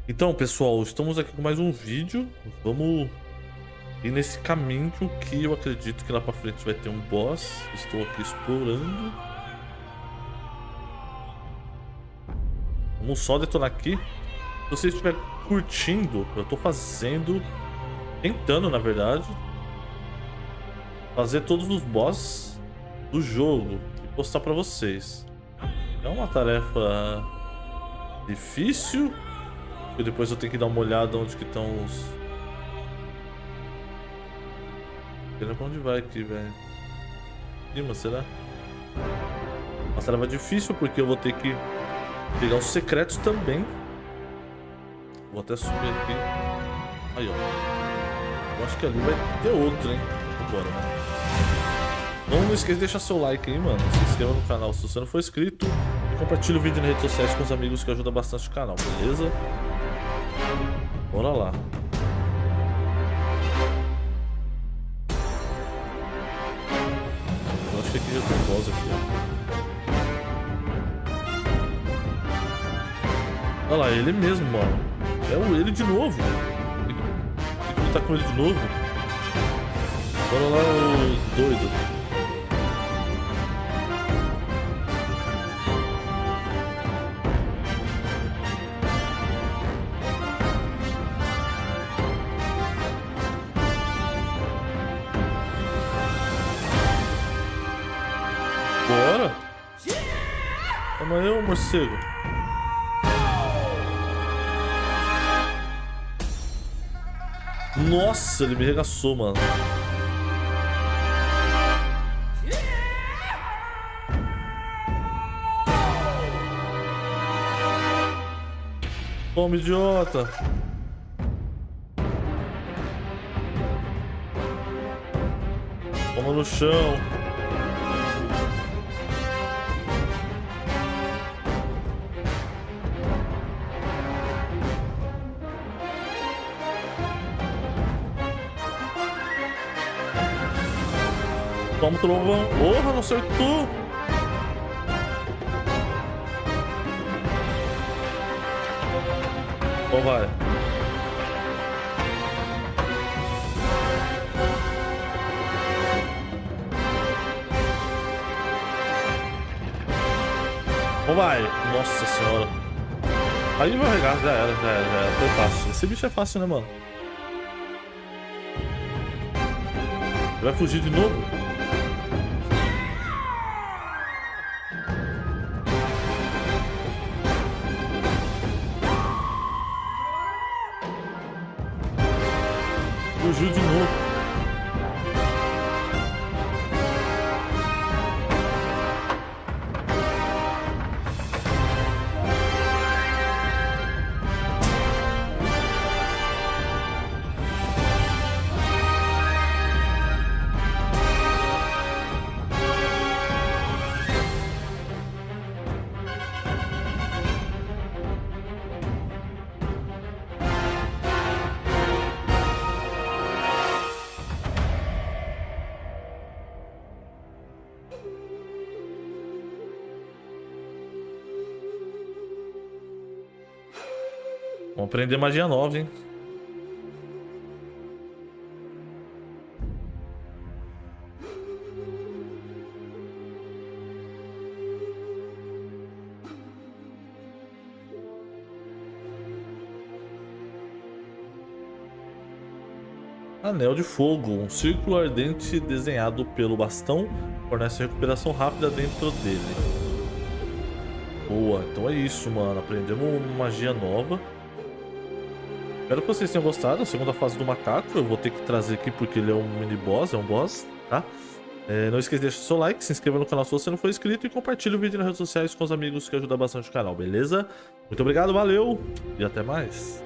Então, pessoal, estamos aqui com mais um vídeo. Vamos ir nesse caminho que eu acredito que lá pra frente vai ter um boss. Estou aqui explorando. Vamos só detonar aqui. Se você estiver curtindo, eu tô tentando, na verdade, fazer todos os bosses do jogo e postar pra vocês. É uma tarefa difícil, e depois eu tenho que dar uma olhada onde que estão os... Pra onde vai aqui, velho? Cima, será? Uma tarefa difícil porque eu vou ter que pegar os secretos também. Vou até subir aqui. Aí, ó. Eu acho que ali vai ter outro, hein? Vambora, mano. Não esqueça de deixar seu like aí, mano. Se inscreva no canal se você não for inscrito. E compartilhe o vídeo nas redes sociais com os amigos, que ajuda bastante o canal, beleza? Bora lá. Eu acho que aqui já tem boss aqui, ó. Olha lá, ele mesmo, mano. É ele de novo. Tem que lutar com ele de novo. Bora lá, os doidos. Bora! Toma aí, ô morcego. Nossa, ele me arregaçou, mano. Toma, idiota. Toma no chão. Toma o trovão. Porra, não acertou. Então vai. Então vai. Nossa senhora. Aí vai regar. Já era. Foi fácil. Esse bicho é fácil, né, mano? Vai fugir de novo? Fugiu de novo. Vamos aprender magia nova, hein? Anel de fogo. Um círculo ardente desenhado pelo bastão fornece recuperação rápida dentro dele. Boa, então é isso, mano. Aprendemos magia nova. Espero que vocês tenham gostado. A segunda fase do macaco eu vou ter que trazer aqui porque ele é um mini boss, é um boss, tá? Não esqueça de deixar seu like, se inscreva no canal se você não for inscrito e compartilhe o vídeo nas redes sociais com os amigos, que ajuda bastante o canal, beleza? Muito obrigado, valeu e até mais.